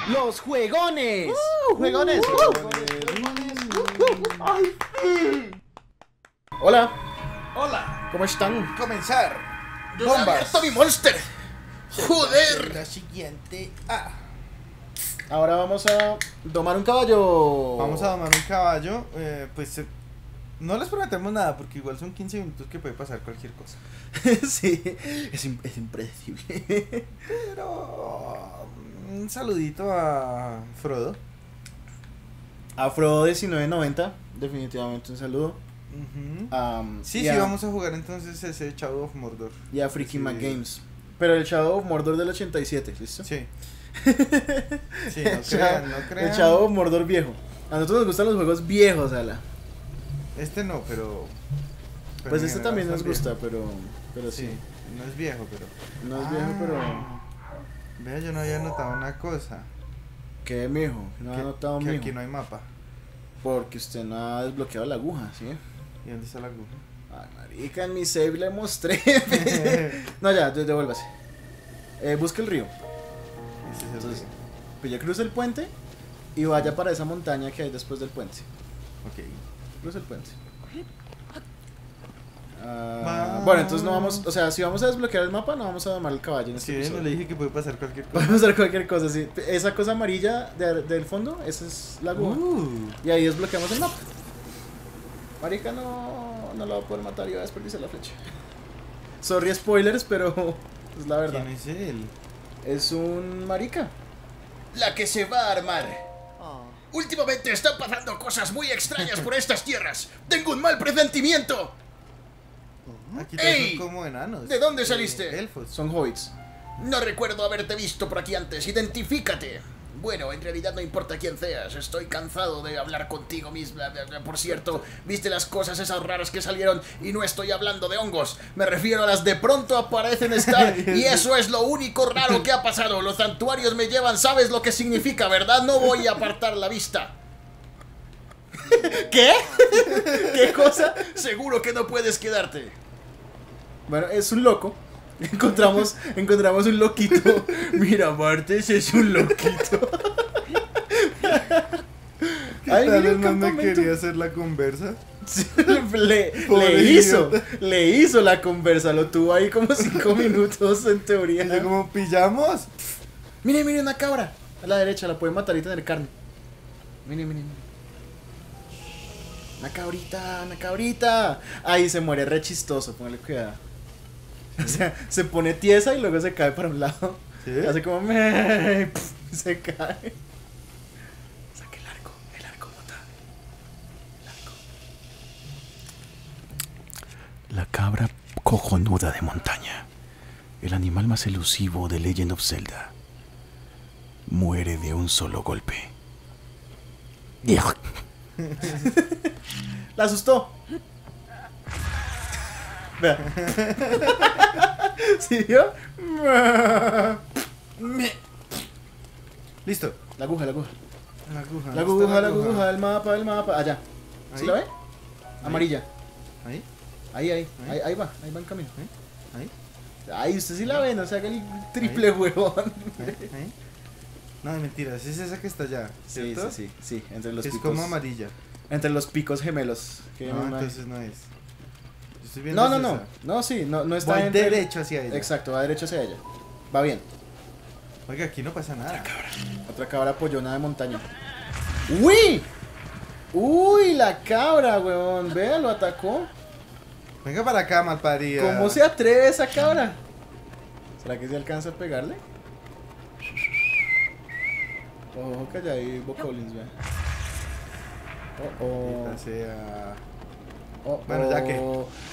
¡Los juegones! ¡Juegones! ¡Ay, sí! Hola, Hola, ¿cómo están? comenzar. ¡Bombas! ¡Tommy Monster! ¡Joder! La siguiente. Ahora vamos a domar un caballo. Vamos a domar un caballo. No les prometemos nada porque igual son 15 minutos que puede pasar cualquier cosa. Sí, es impredecible. Pero un saludito a Frodo. A Frodo 1990, definitivamente un saludo. Sí, vamos a jugar entonces ese Shadow of Mordor. Y a Freaky Sí. Mac Games. Pero el Shadow of Mordor del 87, ¿listo? Sí. Sí, no crean, no crean. El Shadow of Mordor viejo. A nosotros nos gustan los juegos viejos, Ala. Este no, pero Pues en este general también nos también. gusta, pero sí. Sí, no es viejo, pero. No es viejo, pero. Vea, yo no había notado una cosa. ¿Qué, mijo? No ha notado, que mijo. aquí no hay mapa. Porque usted no ha desbloqueado la aguja, ¿sí? ¿Y dónde está la aguja? Ay, marica, en mi save le mostré. No, ya, devuélvase. Busque el río. Ese es el Entonces, río. pues ya cruce el puente y vaya para esa montaña que hay después del puente. Ok. Cruce el puente. Va. Bueno, entonces no vamos, o sea, si vamos a desbloquear el mapa, no vamos a domar el caballo en este Sí, no episodio. le dije que puede pasar cualquier cosa. Podemos hacer cualquier cosa, sí. Esa cosa amarilla del fondo, esa es la aguja. Y ahí desbloqueamos el mapa. Marica no la va a poder matar y va a desperdiciar la flecha. Sorry spoilers, pero es la verdad. ¿Quién es él? Es un marica. La que se va a armar. Últimamente están pasando cosas muy extrañas por estas tierras. Tengo un mal presentimiento. Aquí todos ¡Ey! son como enanos. ¿De dónde saliste? Elfos. Son hobbits. No recuerdo haberte visto por aquí antes. Identifícate. Bueno, en realidad no importa quién seas. Estoy cansado de hablar contigo misma. Por cierto, viste las cosas esas raras que salieron y no estoy hablando de hongos. Me refiero a las de pronto aparecen estar y eso es lo único raro que ha pasado. Los santuarios me llevan, sabes lo que significa, ¿verdad? No voy a apartar la vista. ¿Qué? ¿Qué cosa? Seguro que no puedes quedarte. Bueno, es un loco. Encontramos un loquito. Mira, Martes es un loquito. Ay, mira el no me campamento. quería hacer la conversa. Sí, Pobre le hizo la conversa. Lo tuvo ahí como 5 minutos en teoría. Y yo como, ¿pillamos? Mire, una cabra. A la derecha, la puede matar y tener carne. Mire. Una cabrita. Ahí se muere re chistoso, póngale cuidado. O sea, se pone tiesa y luego se cae para un lado. ¿Sí? Hace como se cae. Saque el arco, bota. El arco. La cabra cojonuda de montaña. El animal más elusivo de Legend of Zelda. Muere de un solo golpe. La asustó. Vea. ¿Sí vio? Listo. La aguja. La aguja. La ¿dónde está aguja, el mapa. Allá. ¿Sí Ahí. la ve? Amarilla. Ahí. Ahí va en camino. Ahí. Ahí, usted sí la ve, no se haga el triple huevón. Ahí. No, de mentiras, es esa que está allá. Sí, ¿Cierto? sí, entre los Es picos. como amarilla. Entre los picos gemelos. Que No, me imagino. entonces no es. Yo estoy viendo No. esa. No, sí, no está Voy entre- derecho hacia ella. Exacto, va derecho hacia ella. Va bien. Oiga, aquí no pasa nada. Otra cabra pollona de montaña. ¡Uy! ¡Uy, la cabra, weón! Vea, lo atacó. Venga para acá, malparida. ¿Cómo se atreve esa cabra? ¿Será que se alcanza a pegarle? Ojo que allá hay bocolins, vea. Maldita sea. Oh, Bueno, ya que.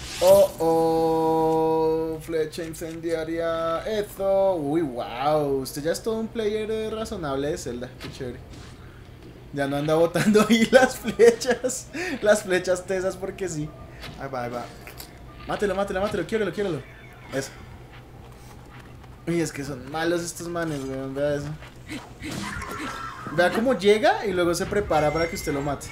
Flecha incendiaria. Eso. Uy, wow. Usted ya es todo un player razonable de Zelda. Qué chévere. Ya no anda botando ahí las flechas. Las flechas tesas porque sí. Ahí va. Mátelo. Quiérelo. Eso. Uy, es que son malos estos manes, weón. Vea eso. Vea cómo llega y luego se prepara para que usted lo mate.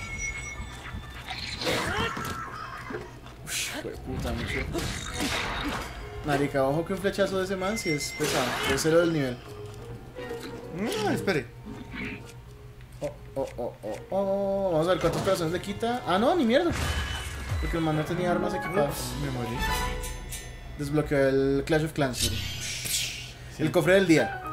Puta, mucho. Marica, ojo que un flechazo de ese man si es pesado. Es cero del nivel. Espere. Vamos a ver cuántos corazones le quita. Ah, no, ni mierda. Porque el man no tenía armas equipadas. Ups, me morí. Desbloqueó el Clash of Clans. Sí. El cofre del día.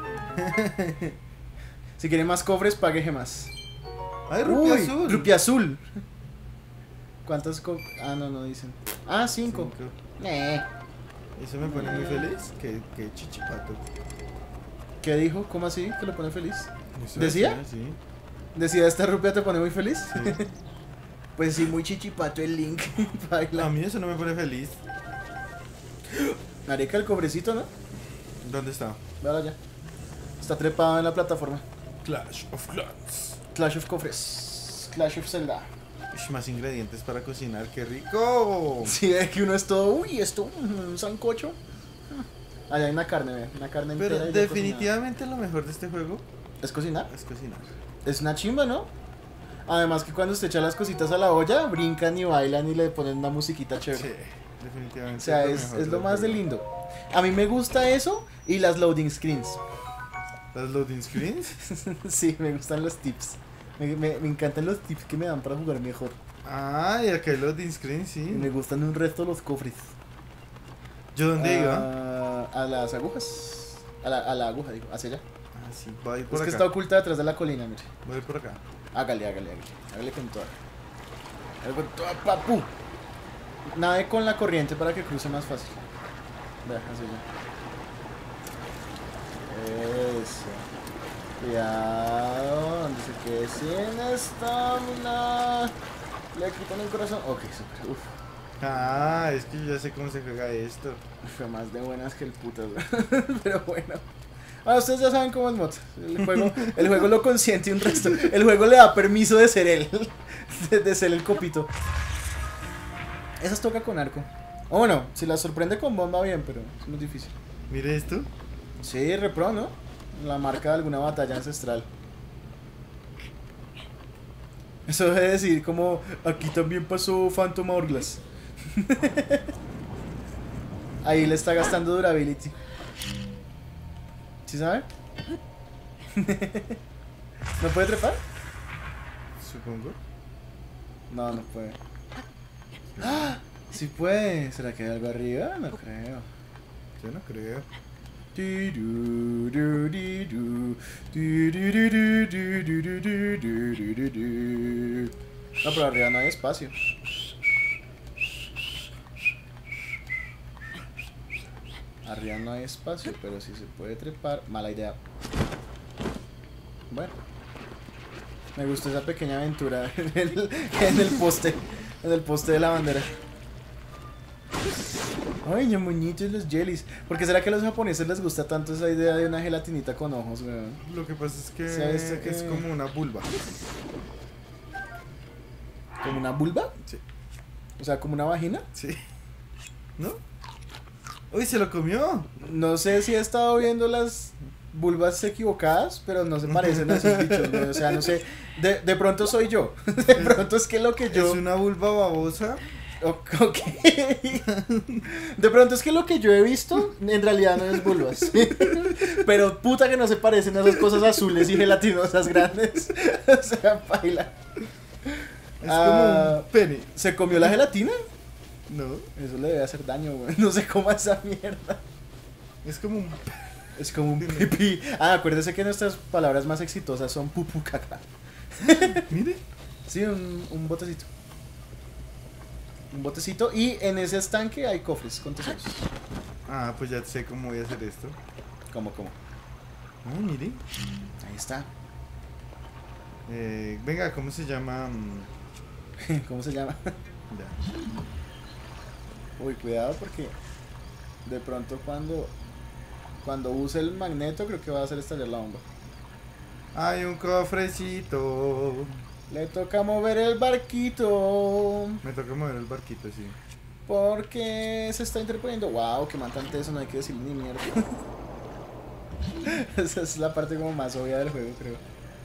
Si quiere más cofres, pague gemas. ¡Ay, rupia Uy, azul! rupia azul. ¿Cuántas Ah, no dicen. Ah, 5. Eso me pone muy feliz. Que chichipato. ¿Qué dijo? ¿Cómo así? ¿Que lo pone feliz? Eso ¿Decía? Sí. ¿Decía esta rupia te pone muy feliz? Sí. Pues sí, muy chichipato el Link. Baila. A mí eso no me pone feliz. Marica, el cobrecito, ¿no? ¿Dónde está? Véalo ya. Está trepado en la plataforma. Clash of Clans. Clash of Cofres. Clash of Zelda. Ush, más ingredientes para cocinar, qué rico. Sí, es que uno es todo. Uy, esto, un sancocho. Allá hay una carne, ve. Una carne Pero entera. y ya definitivamente lo mejor de este juego cocinada. ¿Es cocinar? es cocinar. Es una chimba, ¿no? Además que cuando usted echa las cositas a la olla, brincan y bailan y le ponen una musiquita Sí, chévere. definitivamente. O sea, mejor es lo del más de juego. lindo. A mí me gusta eso y las loading screens. ¿Las loading screens? Sí, me gustan los tips. Me encantan los tips que me dan para jugar mejor. Ah, y acá hay loading screens, Y me sí. gustan un resto los cofres. ¿Yo dónde iba? A las agujas. A la aguja, digo, hacia allá. Ah, sí, voy a ir Es por que acá. está oculta detrás de la colina, mire. Voy a ir por acá. Hágale con toda. Hágale con toda, papu. Nade con la corriente para que cruce más fácil. Vea, así ya. Eso. Cuidado, donde se quede sin estamina. Le quitan el corazón. Ok, super. Uf. Ah, es que yo ya sé cómo se juega esto. Fue más de buenas que el putas, güey. Pero bueno. Ah, ustedes ya saben cómo es mod. El juego lo consiente un resto. El juego le da permiso de ser él. De ser el copito. Esas toca con arco. O bueno, si las sorprende con bomba, bien, pero es muy difícil. Mire esto. Sí, repro, ¿no? La marca de alguna batalla ancestral. Eso debe decir como aquí también pasó Phantom Hourglass. Ahí le está gastando durability. ¿Sí sabe? ¿No puede trepar? Supongo. No, no puede. ¡Ah! Sí puede. ¿Será que hay algo arriba? No creo. Yo no creo. No, pero arriba no hay espacio. Arriba no hay espacio, pero si se puede trepar. Mala idea. Bueno. Me gustó esa pequeña aventura en el poste. En el poste de la bandera. Ay, ñamuñitos los jellies. ¿Por qué será que a los japoneses les gusta tanto esa idea de una gelatinita con ojos, weón? Lo que pasa es que ¿Se ha visto que- es como una vulva. ¿Como una vulva? Sí. O sea, como una vagina. Sí. ¿No? Uy, se lo comió. No sé si he estado viendo las vulvas equivocadas, pero no se parecen a esos bichos, güey. O sea, no sé. De pronto soy yo. De pronto es que lo que yo. Es una vulva babosa. Ok. De pronto es que lo que yo he visto en realidad no es vulvas. Pero puta que no se parecen a esas cosas azules y gelatinosas grandes. O sea, paila. Es como un pene. ¿Se comió la gelatina? No, Eso le debe hacer daño, güey. No se coma esa mierda. es como un... Es como un pipí. Ah, acuérdese que nuestras palabras más exitosas son pupu caca. Mire. Sí, un botecito. Un botecito. Y en ese estanque hay cofres con tesoros. Ah, pues ya sé cómo voy a hacer esto. ¿Cómo? Ah, mire. Ahí está. Venga, ¿cómo se llama? ¿Cómo se llama? Ya. Uy, cuidado porque de pronto cuando use el magneto creo que va a hacer estallar la bomba. Hay un cofrecito. Le toca mover el barquito Me toca mover el barquito, sí. porque se está interponiendo. Wow, que man tan teso, no hay que decirle ni mierda. Esa es la parte como más obvia del juego, creo.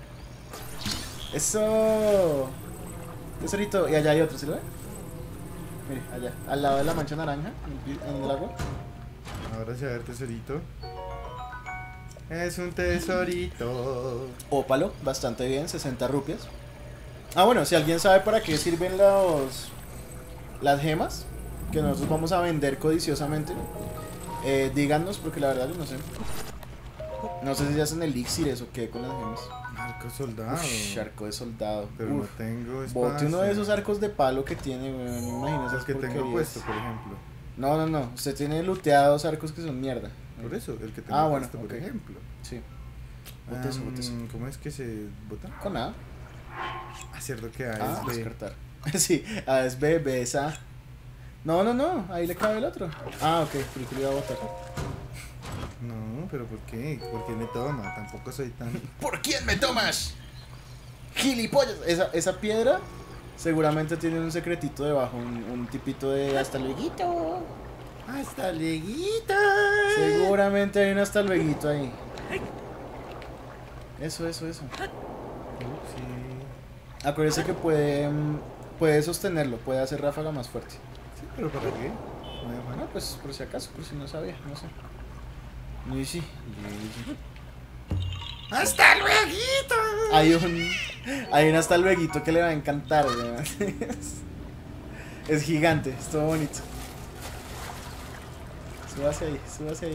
Eso. Tesorito. Y allá hay otro, ¿sí lo ve? Mire, allá, al lado de la mancha naranja, en el agua. Ahora sí, a ver, tesorito. Es un tesorito. Ópalo, bastante bien, 60 rupias. Ah, bueno, si alguien sabe para qué sirven las gemas que nosotros vamos a vender codiciosamente, díganos, porque la verdad yo no sé. No sé si hacen elixires o qué con las gemas. Arco soldado. Uf, arco de soldado. Pero Uf. no tengo espacio. Bote uno de esos arcos de palo que tiene, weón. Imagínese El esas que tengo porquerías. puesto, por ejemplo. No. Usted tiene looteados arcos que son mierda. Por eso, el que tengo Ah, bueno, puesto, por ok. ejemplo. Sí. Bote eso, bote eso. ¿Cómo es que se bota? Con nada. Ah, cierto que A Ah, es B. descartar. Sí, A es B, B es A. No, ahí le cabe el otro. Ah, ok, creí que lo iba a botar. No, pero ¿por qué? ¿Por qué me toma? Tampoco soy tan... ¿Por quién me tomas? ¡Gilipollas! Esa piedra seguramente tiene un secretito debajo, un tipito de hasta lueguito. ¡Hasta luego! Seguramente hay un hasta lueguito ahí. Eso. Sí. Acuérdese que puede sostenerlo, puede hacer ráfaga más fuerte. Sí, pero ¿para qué? No, Bueno, pues por si acaso, por si no sabía, no sé. Y sí. ¡Hasta luego! Hay un hasta lueguito que le va a encantar, weón. Es gigante, es todo bonito. Súbase ahí.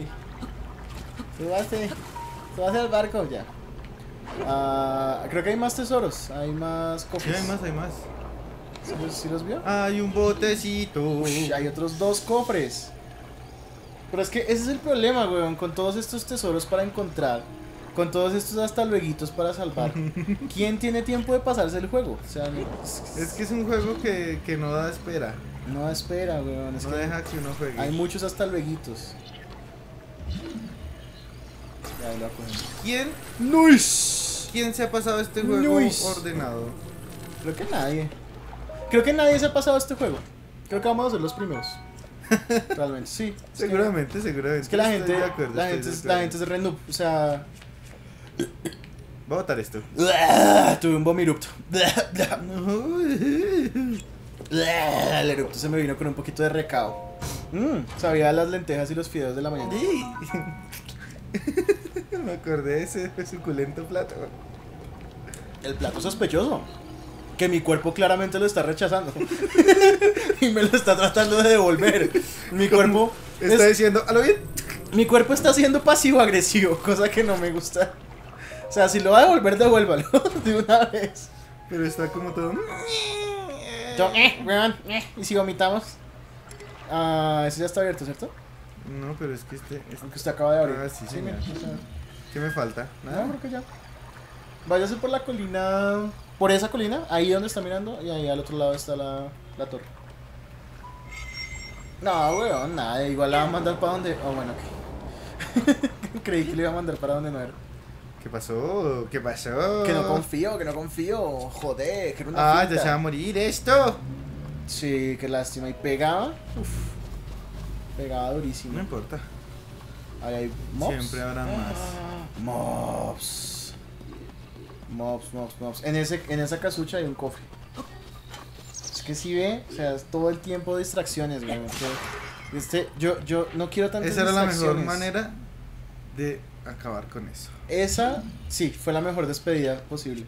Súbase al barco ya. Creo que hay más tesoros, hay más Sí, cofres. hay más. ¿Sí los vio? Hay un botecito. Ush, hay otros 2 cofres. Pero es que ese es el problema, weón, con todos estos tesoros para encontrar, con todos estos hasta lueguitos para salvar. ¿Quién tiene tiempo de pasarse el juego? O sea, Es que es un juego que no da espera. no espera, weón, es No que deja que uno juegue. hay muchos hasta lueguitos. Ya, ahí lo voy a coger. ¿Quién se ha pasado este juego Nice. ordenado? Creo que nadie se ha pasado este juego. Creo que vamos a ser los primeros. Realmente, sí. Seguramente. Es que la Estoy gente, de acuerdo, la estoy de gente es re noob, o sea, Voy a botar esto. tuve un vomirupto. El erupto se me vino con un poquito de recao. Sabía las lentejas y los fideos de la mañana. Me acordé de ese suculento plato. El plato sospechoso, que mi cuerpo claramente lo está rechazando y me lo está tratando de devolver. Mi cuerpo Está diciendo, ¿a lo bien? mi cuerpo está siendo pasivo-agresivo, cosa que no me gusta. O sea, si lo va a devolver, devuélvalo de una vez. Pero está como todo... Yo, weón, y si vomitamos. Ese ya está abierto, ¿cierto? No, pero es que Aunque usted acaba de abrir. Ah, sí, señor. mira, o sea, ¿Qué me falta? no, creo que ya. Váyase por la colina. Por esa colina, ahí donde está mirando. Y ahí al otro lado está la torre. No, weón, nada. Igual la va a mandar para donde. Oh, bueno, ok. Creí que le iba a mandar para donde no era. ¿Qué pasó? ¿Qué pasó? Que no confío. Joder, que era una Ah, finta. ya se va a morir esto. Sí, qué lástima. Y pegaba. Uf. Pegaba durísimo. No importa. Ahí hay mobs. Siempre habrá más. Mobs. En esa casucha hay un cofre. Es que si ve, o sea, es todo el tiempo distracciones, güey. Yo no quiero tantas Esa era la mejor distracciones. manera de acabar con eso. Esa, sí, fue la mejor despedida posible.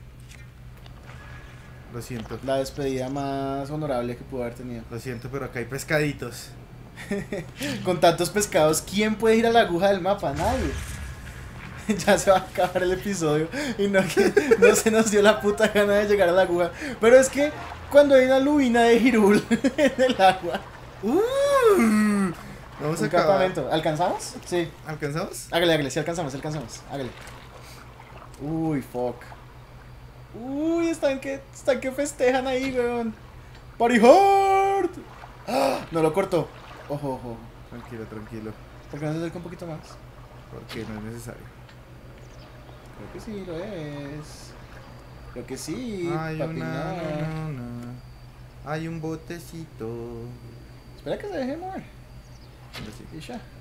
Lo siento. La despedida más honorable que pudo haber tenido. Lo siento, pero acá hay pescaditos. Con tantos pescados, ¿quién puede ir a la aguja del mapa? Nadie. Ya se va a acabar el episodio y no se nos dio la puta gana de llegar a la aguja. Pero es que cuando hay una lubina de Hirul en el agua. Vamos a Un acabar. campamento. ¿Alcanzamos? Sí. ¿Alcanzamos? Hágale, sí alcanzamos. Hágale. Uy, fuck. Uy, están que festejan ahí, weón. Party hard. ¡Ah! No lo cortó. Ojo. Tranquilo. ¿Por qué no se acerca un poquito más? Porque no es necesario. Creo que sí, lo es. Creo que sí, Hay papi, una... no. no. Hay un botecito. Espera que se deje mover. Ahora sí. Y ya.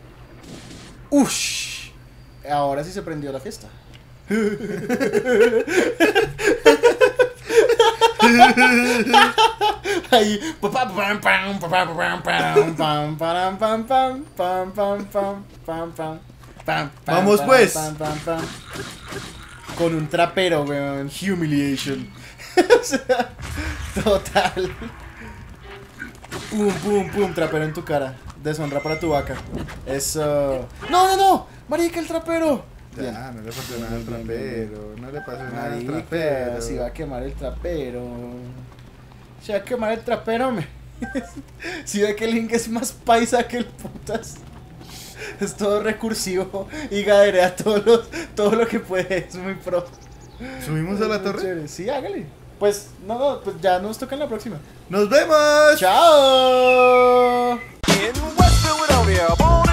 ¡Ush! Ahora sí se prendió la fiesta. Ahí. pam, Vamos, pam, pues. pam, pam, pam. Con un trapero, weón. Humiliation. O sea, total. Pum, pum, pum. Trapero en tu cara. Deshonra para tu vaca. Eso. No, no, no. Marica, el trapero. Bien. Ya, no le pasó nada al Bien, bien, bien. trapero. No le pasó nada al Marica, trapero. se va a quemar el trapero. Se va a quemar el trapero, me. Si ve que el Link es más paisa que el putas. Es todo recursivo y gaderea todo lo que puede. Es muy pro. ¿Subimos a la Es muy torre? chévere. Sí, hágale. Pues, no, pues ya nos toca en la próxima. ¡Nos vemos! ¡Chao! In West Philadelphia, born